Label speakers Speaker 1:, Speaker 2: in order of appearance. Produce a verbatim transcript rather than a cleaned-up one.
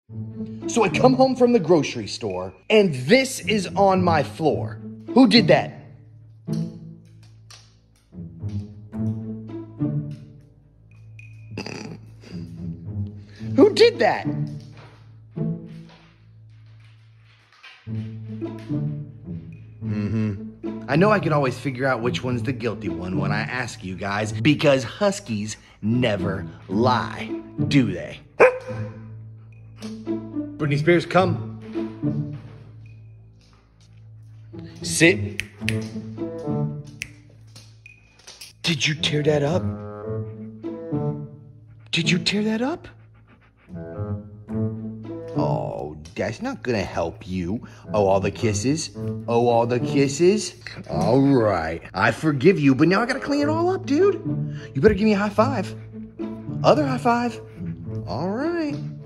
Speaker 1: So I come home from the grocery store, and this is on my floor. Who did that? Who did that? Mm-hmm. I know I can always figure out which one's the guilty one when I ask you guys, because Huskies never lie, do they? Britney Spears, come. Sit. Did you tear that up? Did you tear that up? Oh, that's not gonna help you. Oh, all the kisses? Oh, all the kisses? All right, I forgive you, but now I gotta clean it all up, dude. You better give me a high five. Other high five. All right.